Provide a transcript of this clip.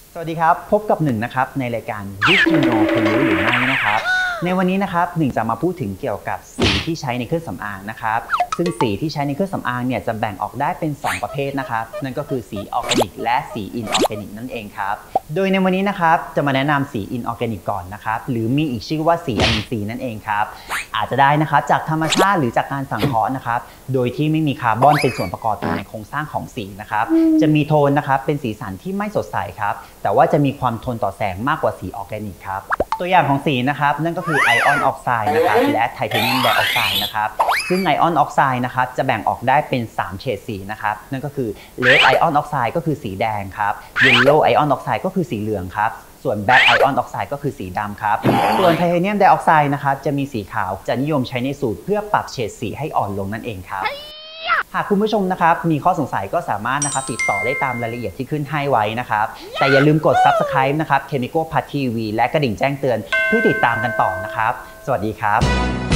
สวัสดีครับพบกับหนึ่งนะครับในรายการ Did You Know คุณรู้หรือไม่นะครับในวันนี้นะครับหนึ่งจะมาพูดถึงเกี่ยวกับสีที่ใช้ในเครื่องสำอางนะครับซึ่งสีที่ใช้ในเครื่องสำอางเนี่ยจะแบ่งออกได้เป็น2ประเภทนะครับนั่นก็คือสีออร์แกนิกและสีอินออร์แกนิกนั่นเองครับโดยในวันนี้นะครับจะมาแนะนำสีอินออร์แกนิกก่อนนะครับหรือมีอีกชื่อว่าสีอะมินซีนั่นเองครับอาจจะได้นะครับจากธรรมชาติหรือจากการสังเคราะห์นะครับโดยที่ไม่มีคาร์บอนเป็นส่วนประกอบอยู่ในโครงสร้างของสีนะครับจะมีโทนนะครับเป็นสีสันที่ไม่สดใสครับแต่ว่าจะมีความทนต่อแสงมากกว่าสีออร์แกนิกครับตัวอย่างของสีนะครับนั่นก็คือไอออนออกไซด์นะครับและไทเทเนียมไดออกไซด์นะครับซึ่งไอออนออกไซด์นะครับจะแบ่งออกได้เป็น3เฉดสีนะครับนั่นก็คือเลดไอออนออกไซด์ก็คือสีแดงครับเยลโล่ไอออนออกไซด์ก็คือสีเหลืองครับส่วนแบล็กไอออนออกไซด์ก็คือสีดำครับส่วนไทเทเนียมไดออกไซด์นะครับจะมีสีขาวจะนิยมใช้ในสูตรเพื่อปรับเฉดสีให้อ่อนลงนั่นเองครับหากคุณผู้ชมนะครับมีข้อสงสัยก็สามารถนะครับติดต่อได้ตามรายละเอียดที่ขึ้นให้ไว้นะครับแต่อย่าลืมกด Subscribe นะครับ Chemical Part TV และกระดิ่งแจ้งเตือนเพื่อติดตามกันต่อนะครับสวัสดีครับ